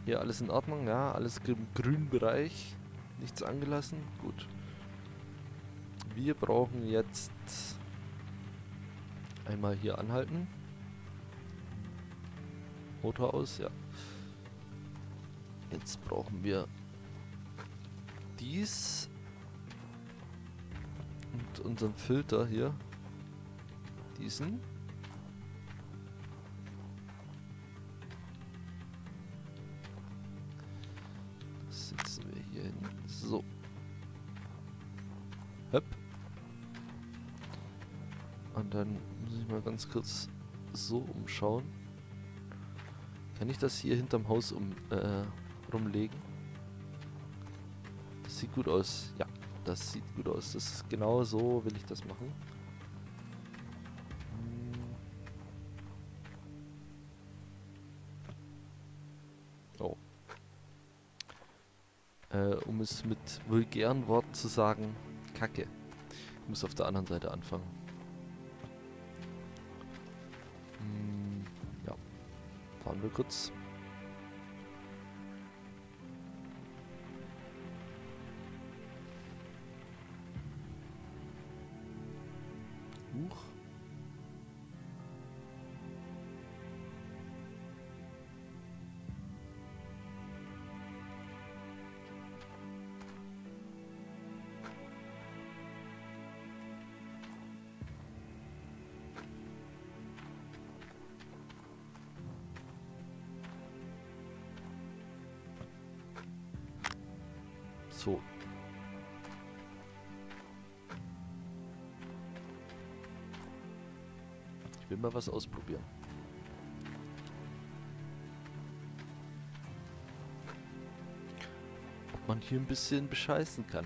Hier alles in Ordnung, ja, alles im grünen Bereich. Nichts angelassen, gut. Wir brauchen jetzt einmal hier anhalten. Motor aus, ja. Jetzt brauchen wir dies und unseren Filter hier. Diesen. Das setzen wir hier hin. So. Höpp. Und dann muss ich mal ganz kurz so umschauen. Kann ich das hier hinterm Haus rumlegen? Das sieht gut aus. Ja, das sieht gut aus. Das ist genau so, will ich das machen. Oh. Um es mit vulgären Worten zu sagen, Kacke. Ich muss auf der anderen Seite anfangen. Ja. Fahren wir kurz. Huch. So. Ich will mal was ausprobieren. Ob man hier ein bisschen bescheißen kann.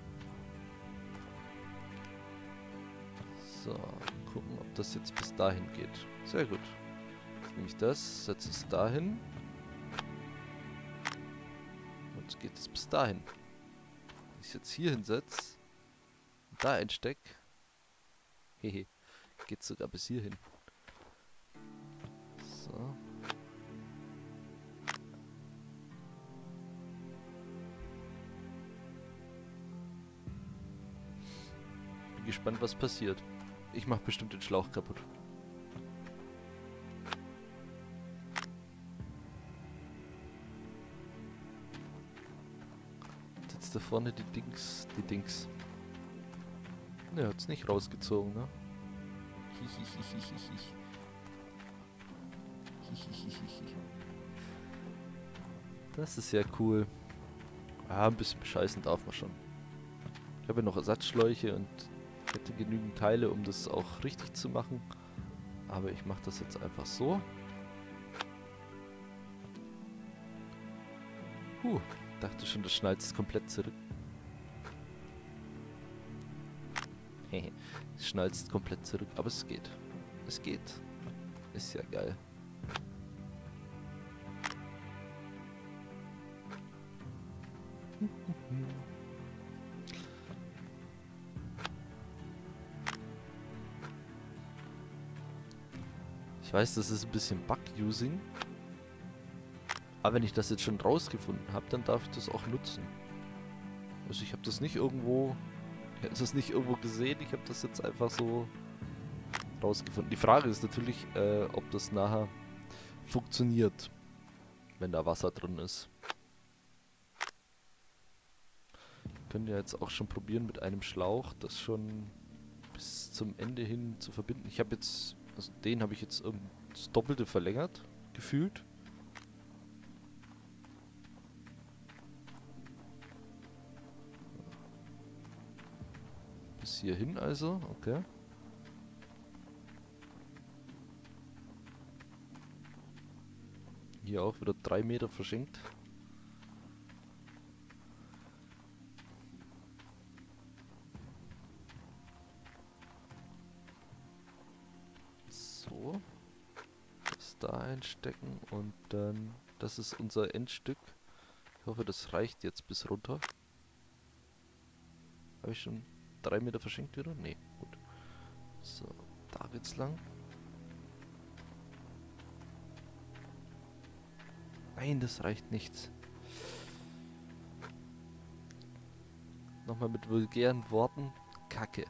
So, gucken, ob das jetzt bis dahin geht. Sehr gut. Jetzt nehme ich das, setze es dahin. Und jetzt geht es bis dahin. Wenn ich es jetzt hier hinsetze und da einstecke, hehe, geht sogar bis hierhin. So. Bin gespannt, was passiert. Ich mache bestimmt den Schlauch kaputt. Jetzt da vorne die Dings. Ne, hat's nicht rausgezogen, ne? Das ist ja cool. Ah, ein bisschen bescheißen darf man schon. Ich habe ja noch Ersatzschläuche und hätte genügend Teile, um das auch richtig zu machen. Aber ich mache das jetzt einfach so. Dachte schon, das schnalzt komplett zurück. Hehe, es schnalzt komplett zurück, aber es geht. Es geht. Ist ja geil. Ich weiß, das ist ein bisschen Bug-Using. Aber wenn ich das jetzt schon rausgefunden habe, dann darf ich das auch nutzen. Also ich habe das nicht irgendwo... Ich habe das nicht irgendwo gesehen, ich habe das jetzt einfach so rausgefunden. Die Frage ist natürlich, ob das nachher funktioniert, wenn da Wasser drin ist. Können ja jetzt auch schon probieren, mit einem Schlauch das schon bis zum Ende hin zu verbinden. Ich habe jetzt, also den habe ich jetzt das Doppelte verlängert, gefühlt. Bis hierhin also, okay. Hier auch wieder 3 Meter verschenkt. So. Das da einstecken und dann, das ist unser Endstück. Ich hoffe, das reicht jetzt bis runter. Habe ich schon 3 Meter verschenkt wieder? Nee, gut. So, da geht's lang. Nein, das reicht nicht. Nochmal mit vulgären Worten. Kacke.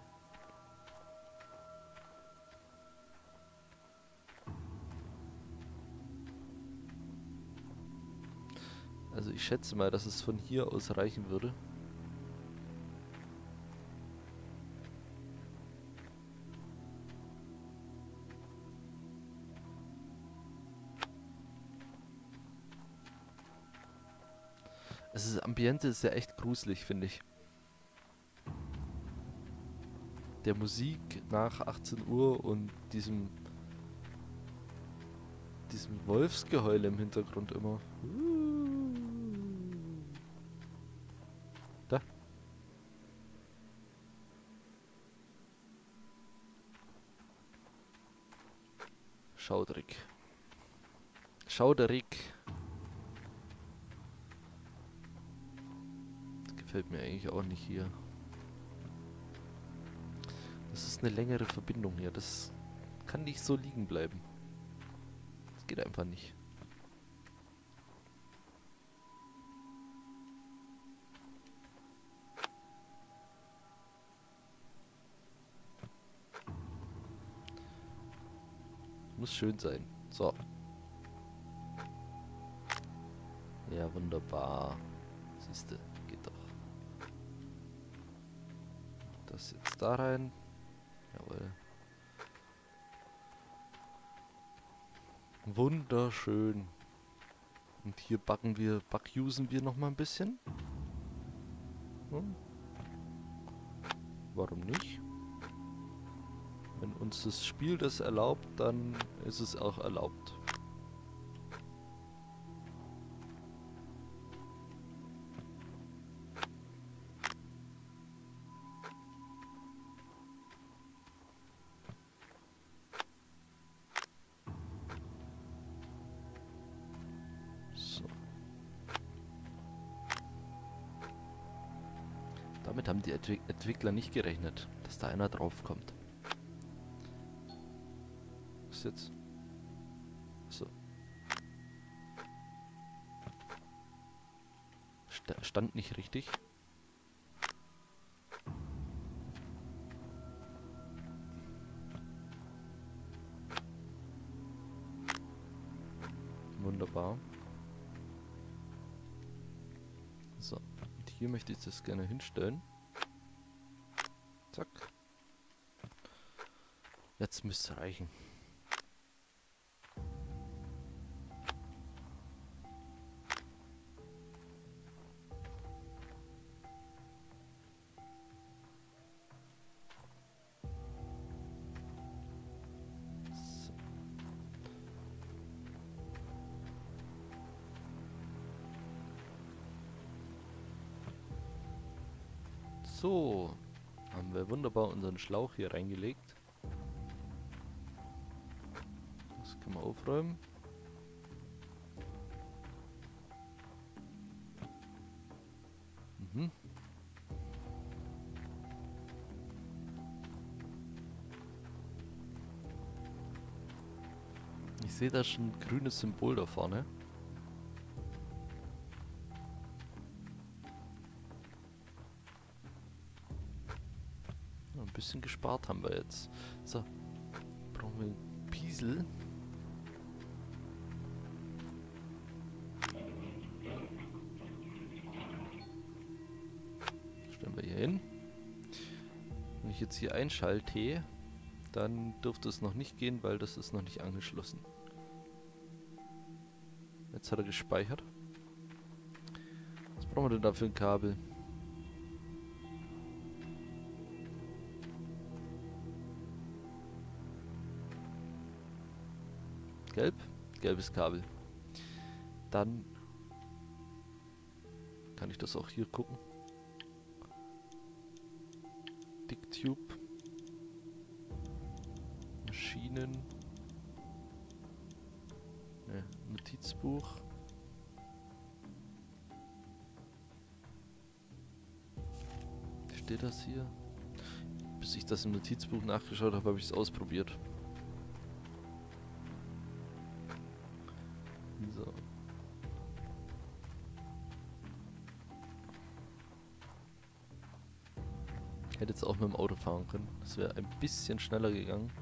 Also ich schätze mal, dass es von hier aus reichen würde. Das Ambiente ist ja echt gruselig, finde ich. Der Musik nach 18 Uhr und diesem Wolfsgeheul im Hintergrund immer. Da. Schauderig. Schauderig. Das gefällt mir eigentlich auch nicht hier. Das ist eine längere Verbindung hier. Das kann nicht so liegen bleiben. Das geht einfach nicht. Muss schön sein. So. Ja, wunderbar. Siehste, geht doch. Das jetzt da rein. Jawohl. Wunderschön. Und hier backusen wir noch mal ein bisschen. Hm. Warum nicht? Wenn uns das Spiel das erlaubt, dann ist es auch erlaubt. So. Damit haben die Entwickler nicht gerechnet, dass da einer draufkommt. Was jetzt? So. Stand nicht richtig. Wunderbar. So, und hier möchte ich das gerne hinstellen. Zack. Jetzt müsste es reichen. So, haben wir wunderbar unseren Schlauch hier reingelegt. Das können wir aufräumen. Mhm. Ich sehe da schon ein grünes Symbol da vorne. Ein bisschen gespart haben wir jetzt. So, brauchen wir einen Piesel. Stellen wir hier hin. Wenn ich jetzt hier einschalte, dann dürfte es noch nicht gehen, weil das ist noch nicht angeschlossen. Jetzt hat er gespeichert. Was brauchen wir denn da für ein Kabel? Gelb? Gelbes Kabel. Dann kann ich das auch hier gucken. Dicktube. Maschinen. Ne, Notizbuch. Steht das hier? Bis ich das im Notizbuch nachgeschaut habe, habe ich es ausprobiert. So. Hätte jetzt auch mit dem Auto fahren können. Das wäre ein bisschen schneller gegangen.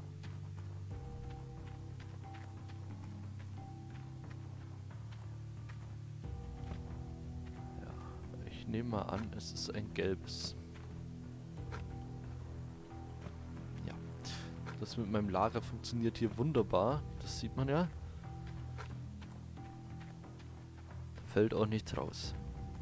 Ja, ich nehme mal an, es ist ein gelbes. Ja, das mit meinem Lager funktioniert hier wunderbar. Das sieht man ja. Da fällt auch nichts raus.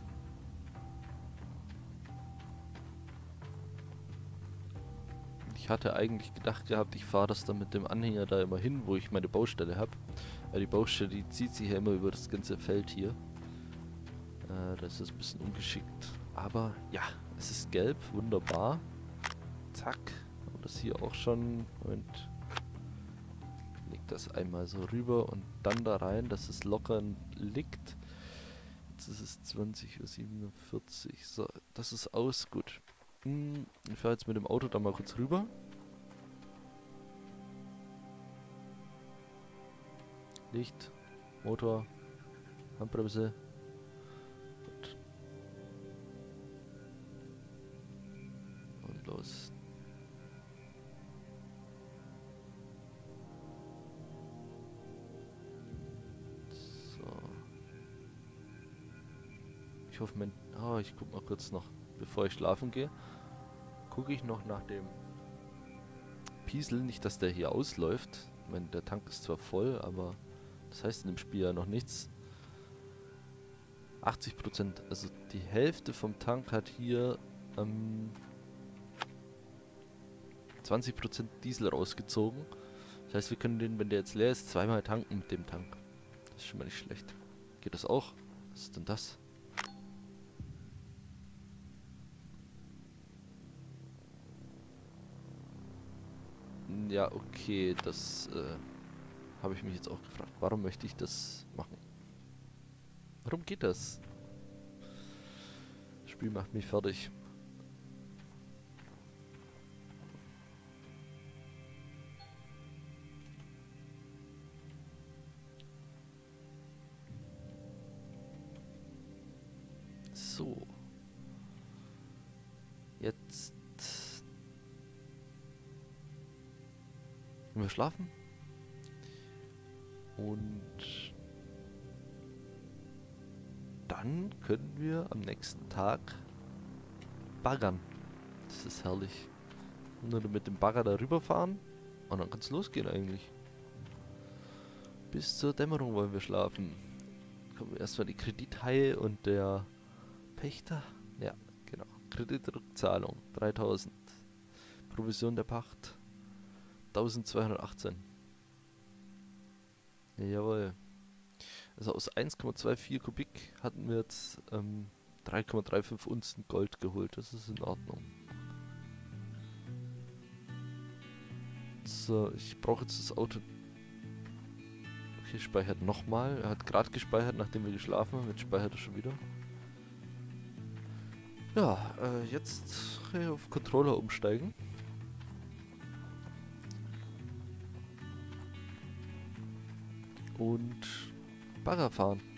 Ich hatte eigentlich gedacht gehabt, ich fahre das dann mit dem Anhänger da immer hin, wo ich meine Baustelle habe. Weil die Baustelle, die zieht sich ja immer über das ganze Feld hier. Das ist ein bisschen ungeschickt. Aber ja, es ist gelb, wunderbar. Zack. Und das hier auch schon. Moment. Leg das einmal so rüber und dann da rein, dass es locker liegt. Jetzt ist es 20:47 Uhr. So, das ist aus. Gut. Ich fahre jetzt mit dem Auto da mal kurz rüber. Licht, Motor, Handbremse. Gut. Und los. So. Ich hoffe, ich guck mal kurz noch, bevor ich schlafen gehe. Gucke ich noch nach dem Piesel, nicht, dass der hier ausläuft. Ich meine, der Tank ist zwar voll, aber das heißt in dem Spiel ja noch nichts. 80%, also die Hälfte vom Tank hat hier 20% Diesel rausgezogen. Das heißt, wir können den, wenn der jetzt leer ist, zweimal tanken mit dem Tank. Das ist schon mal nicht schlecht. Geht das auch? Was ist denn das? Ja, okay, das habe ich mich jetzt auch gefragt. Warum möchte ich das machen? Warum geht das? Das Spiel macht mich fertig. So. Jetzt gehen wir schlafen. Und dann können wir am nächsten Tag baggern. Das ist herrlich. Nur mit dem Bagger darüber fahren und dann kann es losgehen eigentlich. Bis zur Dämmerung wollen wir schlafen. Kommen erstmal die Kredithaie und der Pächter. Ja, genau. Kreditrückzahlung 3000. Provision der Pacht 1218. Ja, jawohl. Also aus 1,24 Kubik hatten wir jetzt 3,35 Unzen Gold geholt. Das ist in Ordnung. So, ich brauche jetzt das Auto. Okay, speichert nochmal. Er hat gerade gespeichert, nachdem wir geschlafen haben. Jetzt speichert er schon wieder. Ja, jetzt auf Controller umsteigen. Und Bagger fahren.